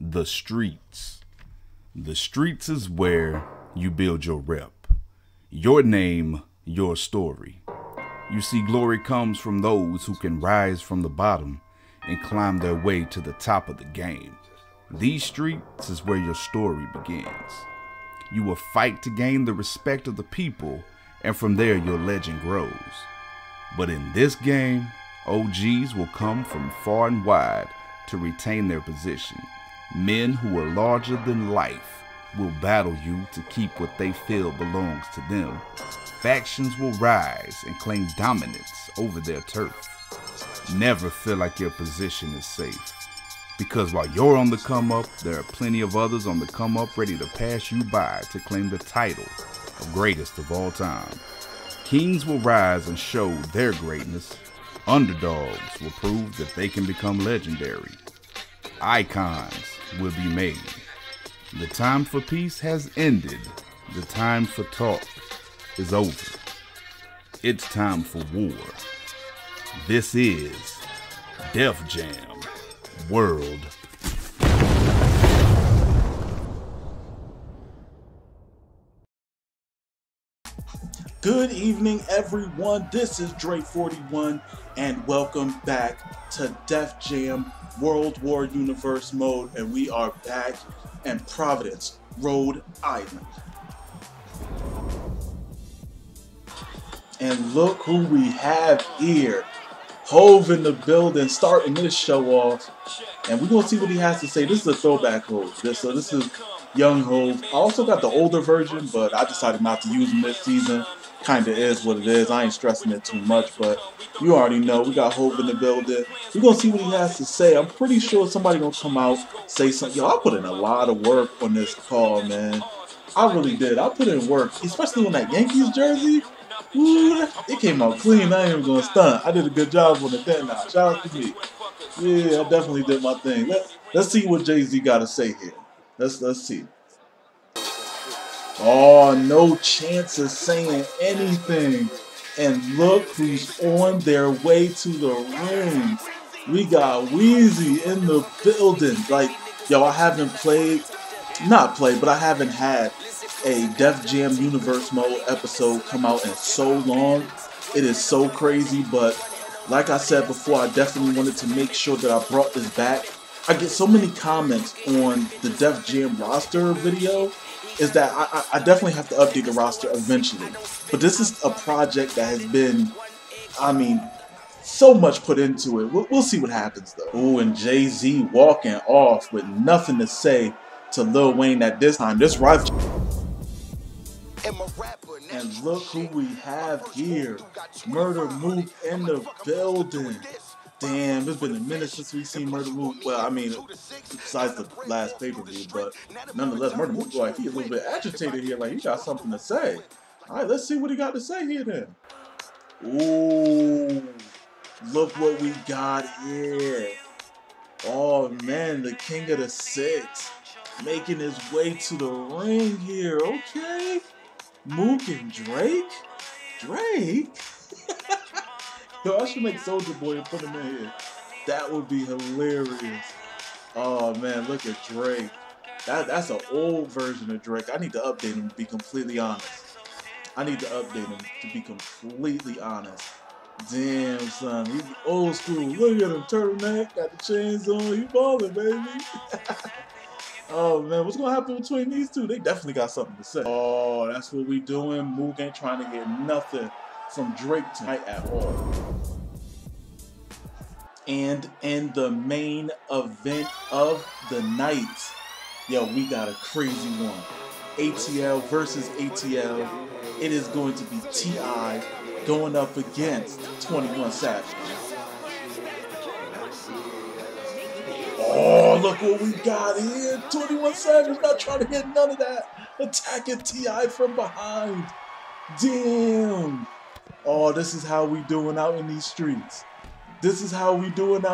The streets. The streets is where you build your rep. Your name, your story. You see, glory comes from those who can rise from the bottom and climb their way to the top of the game. These streets is where your story begins. You will fight to gain the respect of the people, and from there your legend grows. But in this game, OGs will come from far and wide to retain their position. Men who are larger than life will battle you to keep what they feel belongs to them. Factions will rise and claim dominance over their turf. Never feel like your position is safe, because while you're on the come up, there are plenty of others on the come up ready to pass you by to claim the title of greatest of all time. Kings will rise and show their greatness. Underdogs will prove that they can become legendary. Icons will be made. The time for peace has ended. The time for talk is over. It's time for war. This is Def Jam World. Good evening, everyone. This is Dre 41, and welcome back to Def Jam World War Universe mode, and we are back in Providence, Rhode Island. And look who we have here. Hove in the building, starting this show off. And we're going to see what he has to say. This is a throwback Hove. This is young Hove. I also got the older version, but I decided not to use him this season. Kinda is what it is. I ain't stressing it too much, but you already know we got Hove in the building. We're gonna see what he has to say. I'm pretty sure somebody gonna come out, say something. Yo, I put in a lot of work on this call, man. I really did. I put in work, especially on that Yankees jersey. Ooh, it came out clean. I ain't even gonna stunt. I did a good job on it then. Now, shout out to me. Yeah, I definitely did my thing. Let's see what Jay-Z got to say here. Let's see. Oh, no chance of saying anything. And look who's on their way to the ring. We got Weezy in the building. Like, yo, I haven't but I haven't had a Def Jam Universe Mode episode come out in so long. It is so crazy, but like I said before, I definitely wanted to make sure that I brought this back. I get so many comments on the Def Jam roster video is that I definitely have to update the roster eventually. But this is a project that has been, I mean, so much put into it. We'll see what happens though. Ooh, and Jay-Z walking off with nothing to say to Lil Wayne at this time. This rival. And look who we have here. Murder Mook in the building. Damn, it's been a minute since we've seen Murder Mook. Well, I mean, besides the last pay-per-view, but nonetheless, Murder Mook, like, he's a little bit agitated here, like he got something to say. All right, let's see what he got to say here then. Ooh, look what we got here. Oh man, the King of the Six making his way to the ring here. Okay, Mook and Drake. Drake. Yo, I should make Soulja Boy and put him in here. That would be hilarious. Oh man, look at Drake. That's an old version of Drake. I need to update him to be completely honest. Damn, son, he's old school. Look at him, turtleneck, got the chains on. You ballin', baby. Oh man, what's gonna happen between these two? They definitely got something to say. Oh, that's what we doing. Mook ain't trying to get nothing from Drake tonight at all. And in the main event of the night, yo, we got a crazy one. ATL versus ATL. It is going to be T.I. going up against 21 Savage. Oh, look what we got here. 21 Savage not trying to get none of that. Attacking T.I. from behind. Damn. Oh, this is how we doing out in these streets. Damn.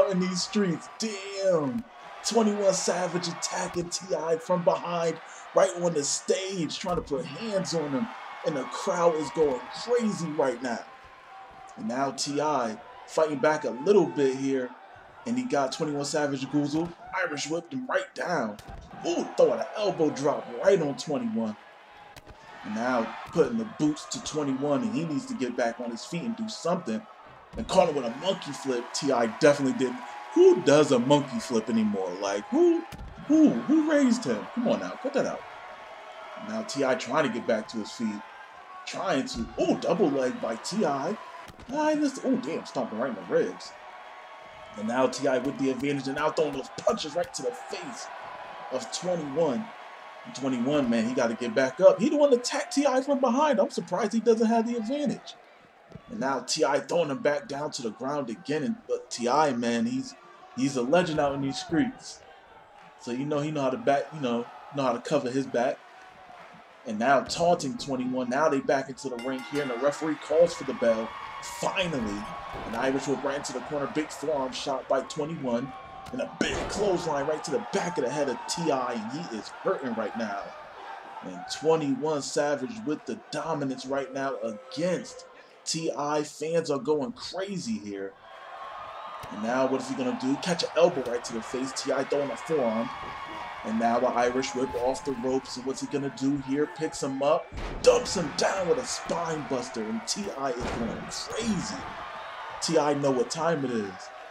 21 Savage attacking T.I. from behind, right on the stage, trying to put hands on him. And the crowd is going crazy right now. And now T.I. fighting back a little bit here. And he got 21 Savage Goozle. Irish whipped him right down. Ooh, throwing an elbow drop right on 21. And now putting the boots to 21, and he needs to get back on his feet and do something. And caught him with a monkey flip. T.I. definitely didn't. Who does a monkey flip anymore? Like, who raised him? Come on now, cut that out. Now T.I. trying to get back to his feet. Trying to. Ooh, double leg by T.I. Oh, damn, stomping right in the ribs. And now T.I. with the advantage, and now throwing those punches right to the face of 21. 21, man, he got to get back up. He the one to attack T.I. from behind. I'm surprised he doesn't have the advantage. And now T.I. throwing him back down to the ground again. But T.I., man, he's a legend out in these streets. So he know how to back, know how to cover his back. And now taunting 21. Now they back into the ring here, and the referee calls for the bell. Finally, an Irish whip right into the corner. Big forearm shot by 21. And a big clothesline right to the back of the head of T.I. And he is hurting right now. And 21 Savage with the dominance right now against T.I. Fans are going crazy here. And now what is he going to do? Catch an elbow right to the face. T.I. throwing a forearm. And now an Irish whip off the ropes. And what's he going to do here? Picks him up. Dumps him down with a spine buster. And T.I. is going crazy. T.I. know what time it is.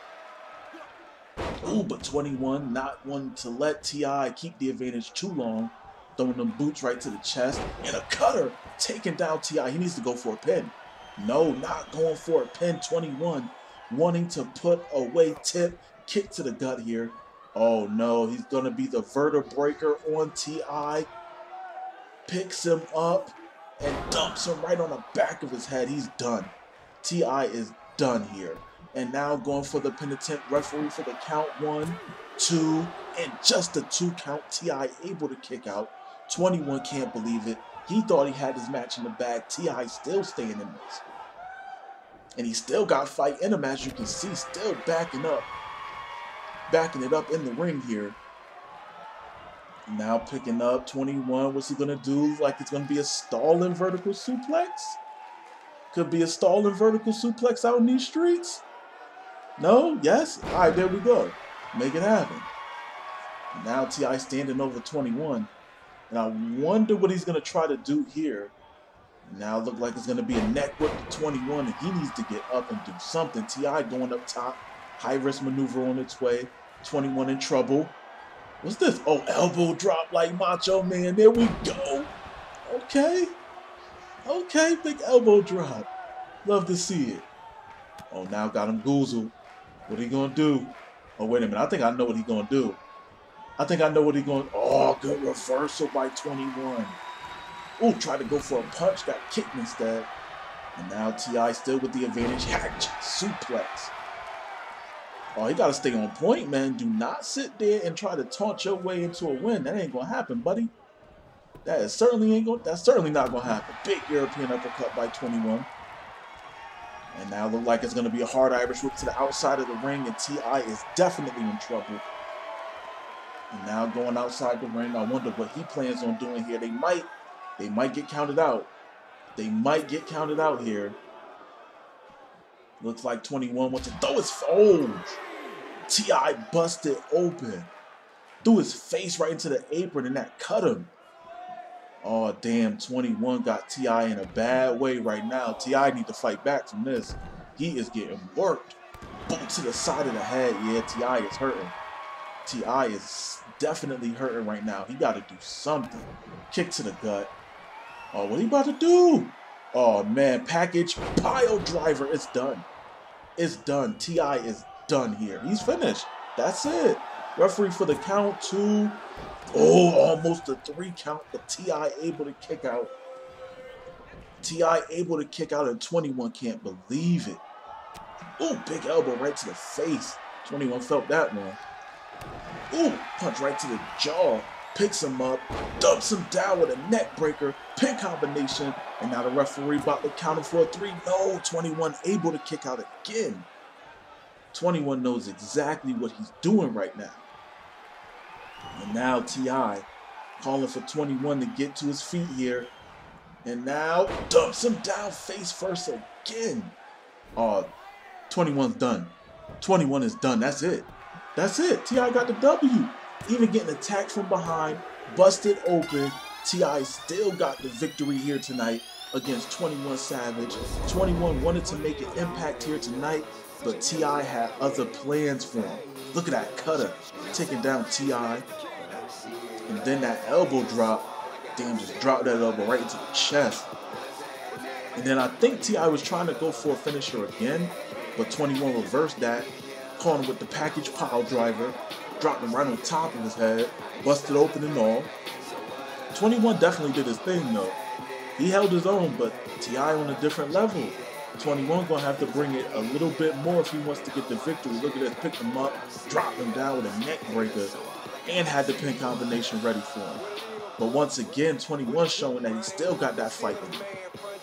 Ooh, but 21 not wanting to let T.I. keep the advantage too long. Throwing them boots right to the chest. And a cutter taking down T.I. He needs to go for a pin. No, not going for a pin. 21 wanting to put away tip. Kick to the gut here. Oh no, he's going to be the vertebreaker on T.I. Picks him up and dumps him right on the back of his head. He's done. T.I. is done here. And now going for the penitent referee for the count. 1, 2, and just a 2 count. T.I. able to kick out. 21 can't believe it. He thought he had his match in the bag. T.I. still staying in this. And he still got fight in him, as you can see. Still backing it up in the ring here. Now picking up 21. What's he going to do? Like it's going to be a stalling vertical suplex? Could be a stalling vertical suplex out in these streets? No? Yes? Alright, there we go. Make it happen. Now T.I. standing over 21. And I wonder what he's going to try to do here. Now look like it's going to be a neck whip to 21. And he needs to get up and do something. T.I. going up top. High risk maneuver on its way. 21 in trouble. What's this? Oh, elbow drop like Macho Man. There we go. Okay. Okay, big elbow drop. Love to see it. Oh, now got him goozled. What are he going to do? Oh, wait a minute. I think I know what he's going to do. Oh, good reversal by 21. Ooh, tried to go for a punch. Got kicked instead. And now T.I. still with the advantage. Hatch suplex. Oh, you got to stay on point, man. Do not sit there and try to taunt your way into a win. That ain't going to happen, buddy. That's certainly not going to happen. Big European uppercut by 21. And now look like it's going to be a hard Irish whip to the outside of the ring, and T.I. is definitely in trouble. And now going outside the ring, I wonder what he plans on doing here. They might get counted out. They might get counted out here. Looks like 21 wants to throw his... Oh! T.I. busted open. Threw his face right into the apron, and that cut him. Oh, damn. 21 got T.I. in a bad way right now. T.I. need to fight back from this. He is getting worked. Boom to the side of the head. Yeah, T.I. is hurting. T.I. is definitely hurting right now. He got to do something. Kick to the gut. Oh, what are you about to do? Oh, man. Package pile driver. It's done. It's done. T.I. is done here. He's finished. That's it. Referee for the count. 2. Oh, almost a 3 count, but T.I. able to kick out. T.I. able to kick out, and 21 can't believe it. Oh, big elbow right to the face. 21 felt that one. Ooh, punch right to the jaw. Picks him up, dumps him down with a neck breaker, pin combination, and now the referee about to count him for a 3. No, 21 able to kick out again. 21 knows exactly what he's doing right now. And now T.I. calling for 21 to get to his feet here. And now dumps him down face first again. Oh, 21's done. 21 is done. That's it. That's it. T.I. got the W. Even getting attacked from behind, busted open. T.I. still got the victory here tonight against 21 Savage. 21 wanted to make an impact here tonight, but T.I. had other plans for him. Look at that cutter taking down T.I. And then that elbow drop. Damn, just dropped that elbow right into the chest. And then I think T.I. was trying to go for a finisher again, but 21 reversed that, caught him with the package pile driver, dropped him right on top of his head, busted open and all. 21 definitely did his thing though. He held his own, but T.I. on a different level. 21 gonna have to bring it a little bit more if he wants to get the victory. Look at this, picked him up, dropped him down with a neck breaker, and had the pin combination ready for him. But once again, 21 showing that he still got that fight in him.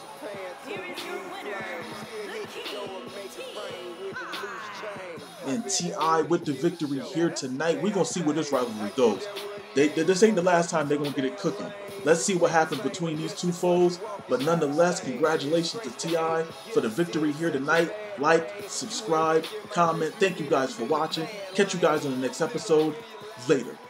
And T.I. with the victory here tonight. We're going to see where this rivalry goes. This ain't the last time they're going to get it cooking. Let's see what happens between these two foes. But nonetheless, congratulations to T.I. for the victory here tonight. Like, subscribe, comment. Thank you guys for watching. Catch you guys on the next episode. Later.